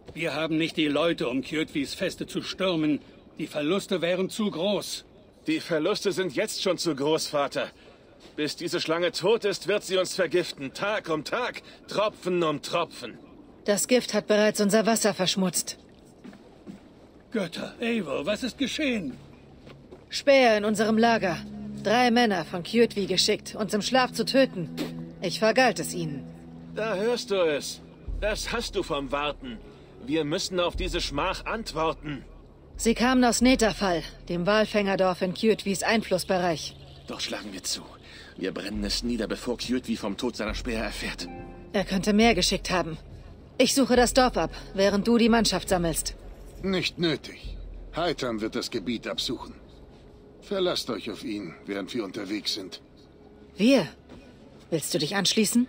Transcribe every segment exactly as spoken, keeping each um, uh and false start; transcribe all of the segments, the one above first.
Wir haben nicht die Leute, um Kjötvis Feste zu stürmen. Die Verluste wären zu groß. Die Verluste sind jetzt schon zu groß, Vater. Bis diese Schlange tot ist, wird sie uns vergiften. Tag um Tag, Tropfen um Tropfen. Das Gift hat bereits unser Wasser verschmutzt. Götter, Eivor, was ist geschehen? Späher in unserem Lager. Drei Männer von Kjötvi geschickt, uns im Schlaf zu töten. Ich vergalt es ihnen. Da hörst du es. Das hast du vom Warten. Wir müssen auf diese Schmach antworten. Sie kamen aus Netafall, dem Walfängerdorf in Kjötvis Einflussbereich. Doch schlagen wir zu. Wir brennen es nieder, bevor Kjötvi vom Tod seiner Späher erfährt. Er könnte mehr geschickt haben. Ich suche das Dorf ab, während du die Mannschaft sammelst. Nicht nötig. Heitam wird das Gebiet absuchen. Verlasst euch auf ihn, während wir unterwegs sind. Wir? Willst du dich anschließen?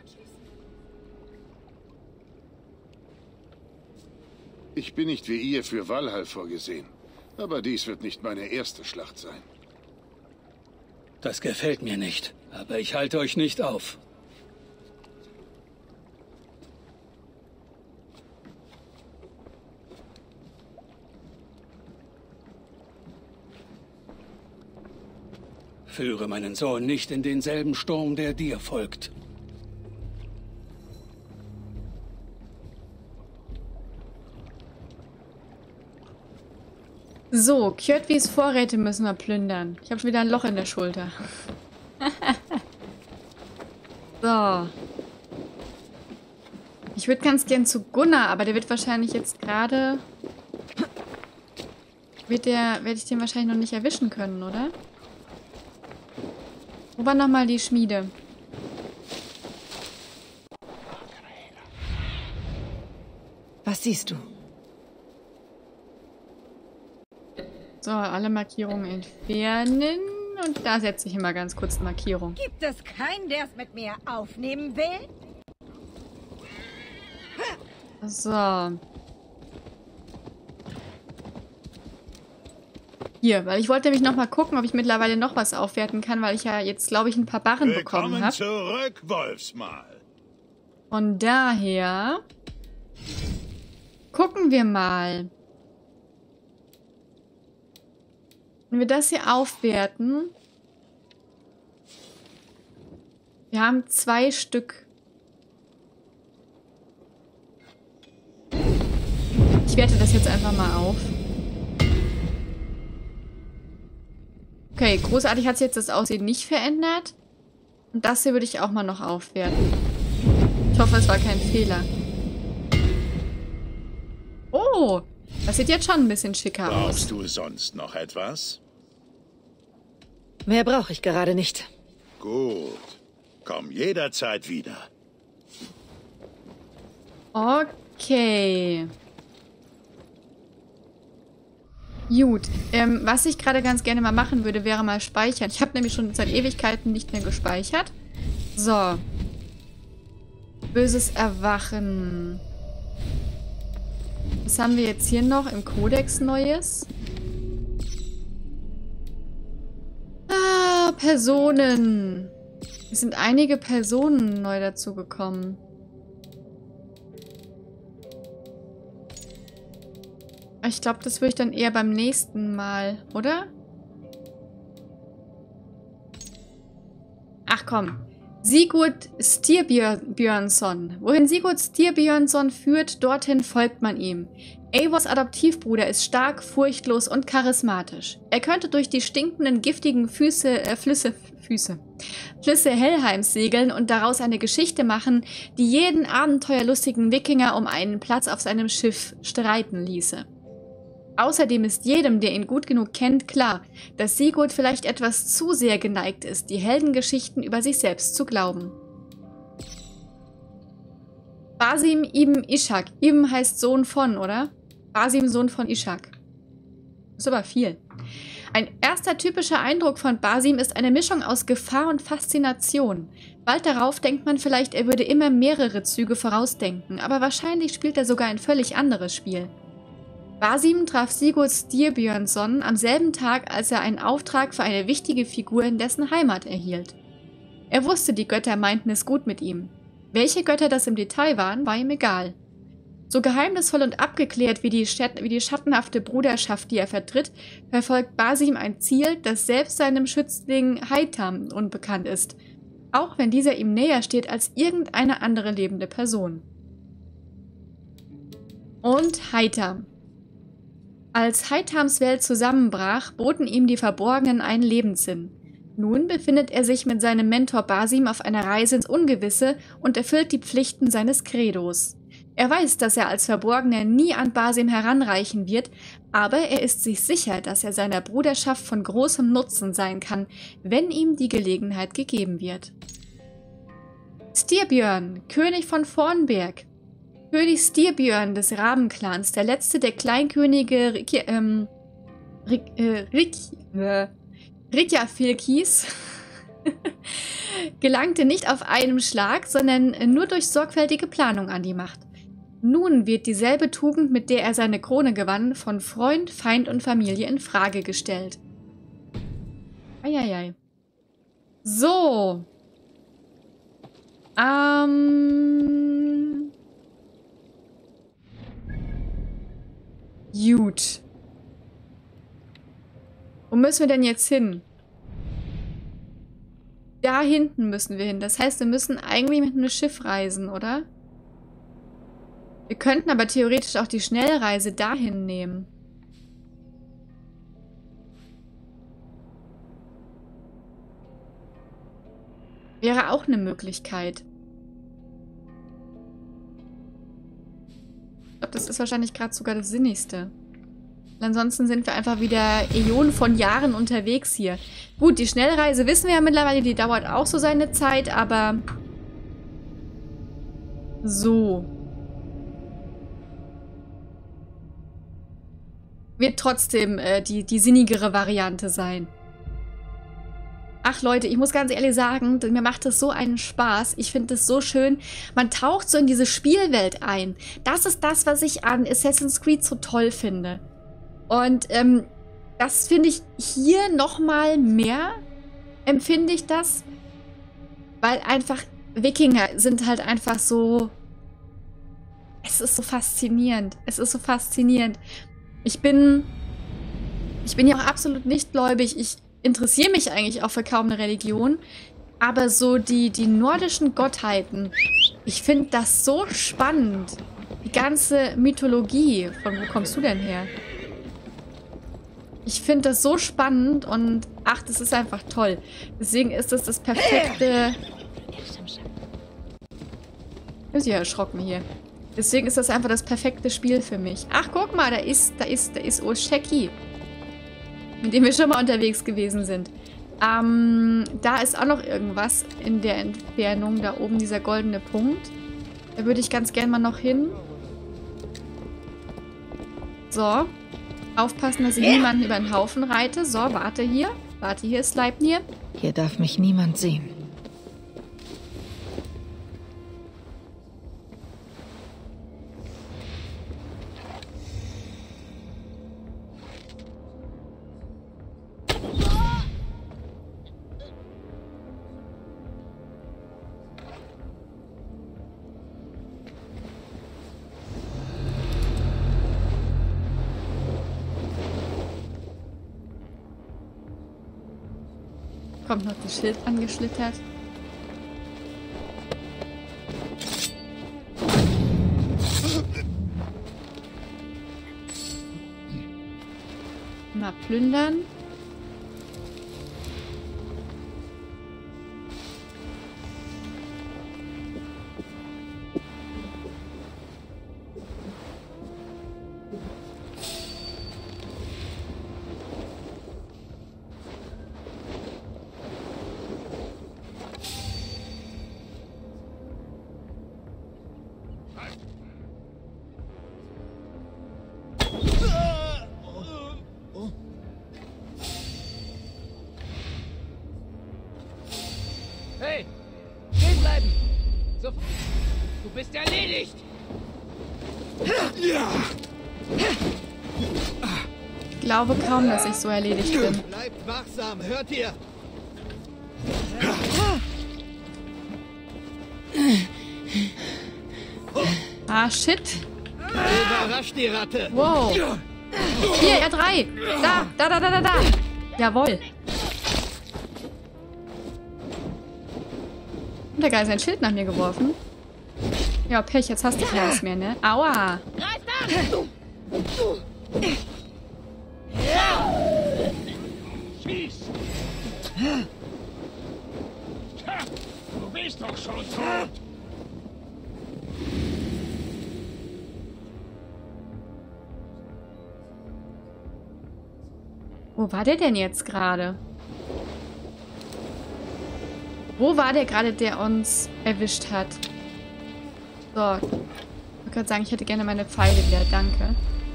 Ich bin nicht wie ihr für Valhall vorgesehen. Aber dies wird nicht meine erste Schlacht sein. Das gefällt mir nicht, aber ich halte euch nicht auf. Führe meinen Sohn nicht in denselben Sturm, der dir folgt. So, Kjötvis Vorräte müssen wir plündern. Ich habe schon wieder ein Loch in der Schulter. So. Ich würde ganz gern zu Gunnar, aber der wird wahrscheinlich jetzt gerade... Wird der, werde ich den wahrscheinlich noch nicht erwischen können, oder? Wo war nochmal die Schmiede? Was siehst du? So, alle Markierungen entfernen. Und da setze ich immer ganz kurz eine Markierung. Gibt es keinen, der es mit mir aufnehmen will? So. Hier, weil ich wollte nämlich noch mal gucken, ob ich mittlerweile noch was aufwerten kann, weil ich ja jetzt, glaube ich, ein paar Barren bekommen habe. Zurück, Wolfsmal. Von daher gucken wir mal. Wenn wir das hier aufwerten. Wir haben zwei Stück. Ich werte das jetzt einfach mal auf. Okay, großartig hat sich jetzt das Aussehen nicht verändert. Und das hier würde ich auch mal noch aufwerten. Ich hoffe, es war kein Fehler. Oh, das sieht jetzt schon ein bisschen schicker aus. Brauchst du sonst noch etwas? Mehr brauche ich gerade nicht. Gut. Komm jederzeit wieder. Okay. Gut. Ähm, was ich gerade ganz gerne mal machen würde, wäre mal speichern. Ich habe nämlich schon seit Ewigkeiten nicht mehr gespeichert. So. Böses Erwachen. Was haben wir jetzt hier noch im Kodex Neues? Ah, Personen. Es sind einige Personen neu dazugekommen. Ich glaube, das würde ich dann eher beim nächsten Mal, oder? Ach komm. Sigurd Styrbjörnsson. Wohin Sigurd Styrbjörnsson führt, dorthin folgt man ihm. Eivors Adoptivbruder ist stark, furchtlos und charismatisch. Er könnte durch die stinkenden, giftigen Füße, äh, Flüsse, Füße, Flüsse Helheims segeln und daraus eine Geschichte machen, die jeden abenteuerlustigen Wikinger um einen Platz auf seinem Schiff streiten ließe. Außerdem ist jedem, der ihn gut genug kennt, klar, dass Sigurd vielleicht etwas zu sehr geneigt ist, die Heldengeschichten über sich selbst zu glauben. Basim ibn Ishak. Ibn heißt Sohn von, oder? Basim, Sohn von Ishak. Ist aber viel. Ein erster typischer Eindruck von Basim ist eine Mischung aus Gefahr und Faszination. Bald darauf denkt man vielleicht, er würde immer mehrere Züge vorausdenken, aber wahrscheinlich spielt er sogar ein völlig anderes Spiel. Basim traf Sigurd Styrbjörnsson am selben Tag, als er einen Auftrag für eine wichtige Figur in dessen Heimat erhielt. Er wusste, die Götter meinten es gut mit ihm. Welche Götter das im Detail waren, war ihm egal. So geheimnisvoll und abgeklärt wie die, Schat wie die schattenhafte Bruderschaft, die er vertritt, verfolgt Basim ein Ziel, das selbst seinem Schützling Haytham unbekannt ist. Auch wenn dieser ihm näher steht als irgendeine andere lebende Person. Und Haytham. Als Haythams Welt zusammenbrach, boten ihm die Verborgenen einen Lebenssinn. Nun befindet er sich mit seinem Mentor Basim auf einer Reise ins Ungewisse und erfüllt die Pflichten seines Credos. Er weiß, dass er als Verborgener nie an Basim heranreichen wird, aber er ist sich sicher, dass er seiner Bruderschaft von großem Nutzen sein kann, wenn ihm die Gelegenheit gegeben wird. Styrbjörn, König von Vornberg. König Styrbjörn des Rabenclans, der letzte der Kleinkönige Rik ähm, Rik äh, Rik äh, Rikjafylkis, gelangte nicht auf einem Schlag, sondern nur durch sorgfältige Planung an die Macht. Nun wird dieselbe Tugend, mit der er seine Krone gewann, von Freund, Feind und Familie in Frage gestellt. Eieiei. So. Ähm. Gut. Wo müssen wir denn jetzt hin? Da hinten müssen wir hin. Das heißt, wir müssen eigentlich mit einem Schiff reisen, oder? Wir könnten aber theoretisch auch die Schnellreise dahin nehmen. Wäre auch eine Möglichkeit. Ich glaube, das ist wahrscheinlich gerade sogar das Sinnigste. Ansonsten sind wir einfach wieder Äonen von Jahren unterwegs hier. Gut, die Schnellreise wissen wir ja mittlerweile, die dauert auch so seine Zeit, aber... So. Wird trotzdem äh, die, die sinnigere Variante sein. Ach Leute, ich muss ganz ehrlich sagen, mir macht das so einen Spaß. Ich finde das so schön. Man taucht so in diese Spielwelt ein. Das ist das, was ich an Assassin's Creed so toll finde. Und ähm, das finde ich hier nochmal mehr, empfinde ich das. Weil einfach Wikinger sind halt einfach so... Es ist so faszinierend. Es ist so faszinierend. Ich bin... Ich bin ja auch absolut nicht gläubig. Ich interessiere mich eigentlich auch für kaum eine Religion. Aber so die, die nordischen Gottheiten, ich finde das so spannend. Die ganze Mythologie. Von wo kommst du denn her? Ich finde das so spannend und ach, das ist einfach toll. Deswegen ist das das perfekte... Ich bin ja erschrocken hier. Deswegen ist das einfach das perfekte Spiel für mich. Ach, guck mal, da ist, da ist, da ist Osheki. Mit dem wir schon mal unterwegs gewesen sind. Ähm, da ist auch noch irgendwas in der Entfernung. Da oben dieser goldene Punkt. Da würde ich ganz gern mal noch hin. So. Aufpassen, dass ich niemanden über den Haufen reite. So, warte hier. Warte hier, Sleipnir. Hier darf mich niemand sehen. Kommt noch das Schild angeschlittert. Mal plündern. Hey! Stehen bleiben! Sofort! Du bist erledigt! Ich glaube kaum, dass ich so erledigt bin. Bleibt wachsam, hört ihr? Ah, shit. Überrasch die Ratte. Wow. Hier, R drei. Da, da, da, da, da, da. Jawohl. Und der Geist hat ein Schild nach mir geworfen. Ja, Pech, jetzt hast du keins mehr, ne? Aua. Greif nach! Schieß! Du bist doch schon tot! Wo war der denn jetzt gerade? Wo war der gerade, der uns erwischt hat? So. Ich wollte gerade sagen, ich hätte gerne meine Pfeile wieder. Danke.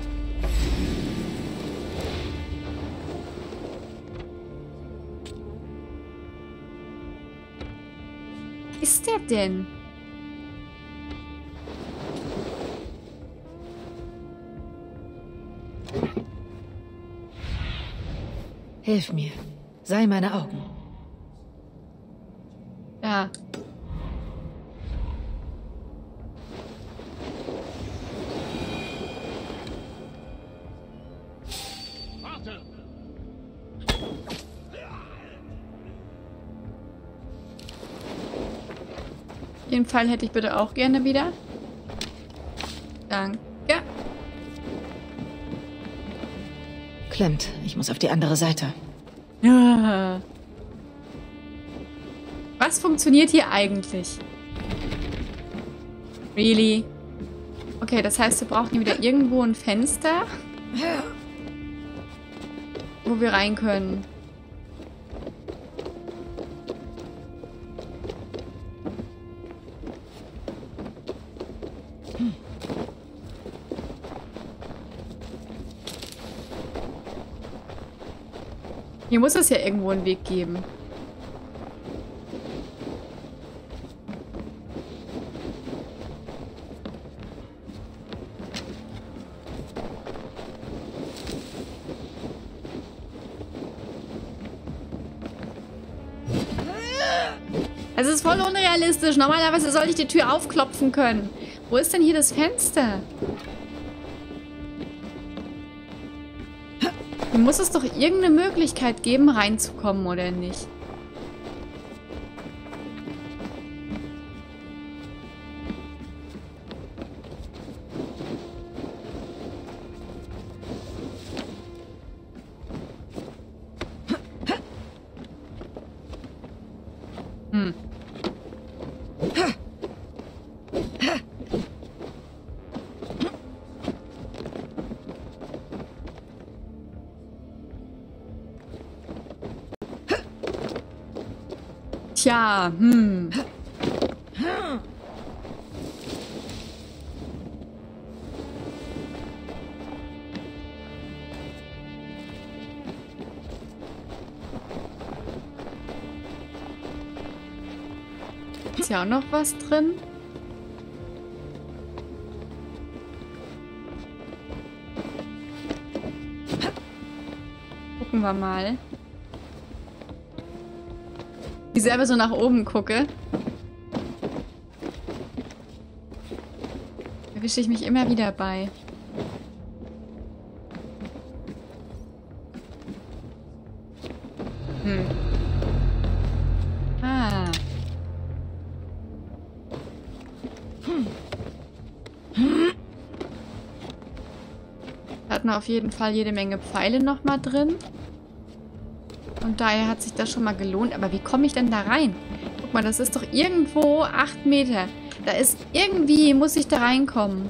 Wo ist der denn? Hilf mir. Sei meine Augen. Ja. Warte! Den Pfeil hätte ich bitte auch gerne wieder. Danke. Clint, ich muss auf die andere Seite. Ja. Was funktioniert hier eigentlich? Really? Okay, das heißt, wir brauchen hier wieder irgendwo ein Fenster, wo wir rein können. Hier muss es ja irgendwo einen Weg geben. Es ist voll unrealistisch. Normalerweise sollte ich die Tür aufklopfen können. Wo ist denn hier das Fenster? Hier muss es doch irgendeine Möglichkeit geben, reinzukommen, oder nicht? Hm. Tja, hm. Ist ja auch noch was drin? Gucken wir mal. Wie ich selber so nach oben gucke. Erwische ich mich immer wieder bei. Hm. Ah. Da hatten wir auf jeden Fall jede Menge Pfeile nochmal drin. Und daher hat sich das schon mal gelohnt. Aber wie komme ich denn da rein? Guck mal, das ist doch irgendwo acht Meter. Da ist irgendwie, muss ich da reinkommen.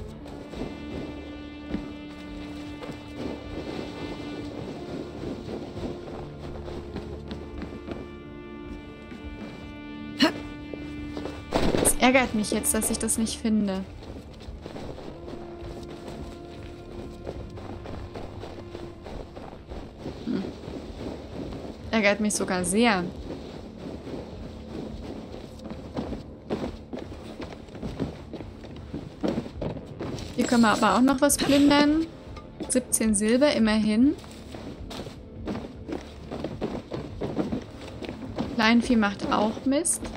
Es ärgert mich jetzt, dass ich das nicht finde. Hm. Ärgert mich sogar sehr. Hier können wir aber auch noch was plündern. siebzehn Silber, immerhin. Kleinvieh macht auch Mist.